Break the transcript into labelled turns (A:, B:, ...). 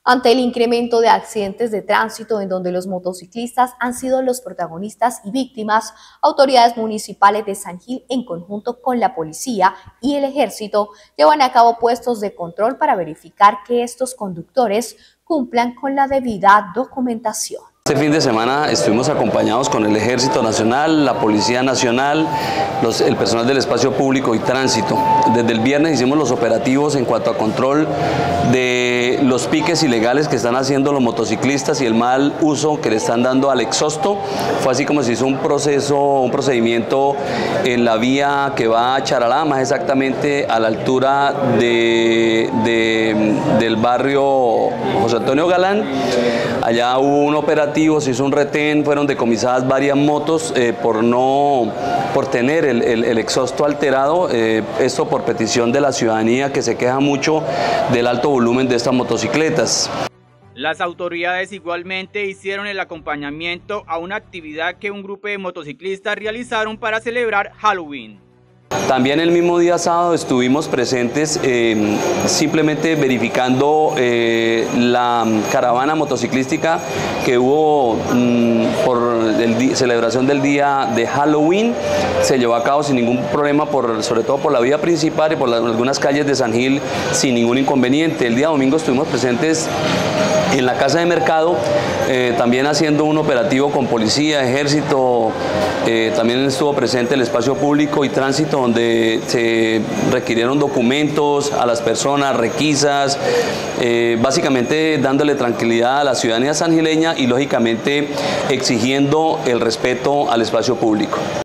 A: Ante el incremento de accidentes de tránsito en donde los motociclistas han sido los protagonistas y víctimas, autoridades municipales de San Gil, en conjunto con la policía y el ejército, llevan a cabo puestos de control para verificar que estos conductores cumplan con la debida documentación.
B: Este fin de semana estuvimos acompañados con el Ejército Nacional, la Policía Nacional, el personal del espacio público y tránsito. Desde el viernes hicimos los operativos en cuanto a control de los piques ilegales que están haciendo los motociclistas y el mal uso que le están dando al exhausto. Fue así como se hizo un procedimiento en la vía que va a Charalá, más exactamente a la altura del barrio José Antonio Galán. Allá hubo un operativo, se hizo un retén, fueron decomisadas varias motos por tener el exhausto alterado, esto por petición de la ciudadanía que se queja mucho del alto volumen de estas motocicletas.
C: Las autoridades igualmente hicieron el acompañamiento a una actividad que un grupo de motociclistas realizaron para celebrar Halloween.
B: También el mismo día sábado estuvimos presentes simplemente verificando la caravana motociclística que hubo por la celebración del día de Halloween. Se llevó a cabo sin ningún problema, sobre todo por la vía principal y por algunas calles de San Gil sin ningún inconveniente. El día domingo estuvimos presentes en la Casa de Mercado, también haciendo un operativo con policía, ejército, también estuvo presente el espacio público y tránsito, donde se requirieron documentos a las personas, requisas, básicamente dándole tranquilidad a la ciudadanía sangileña y lógicamente exigiendo el respeto al espacio público.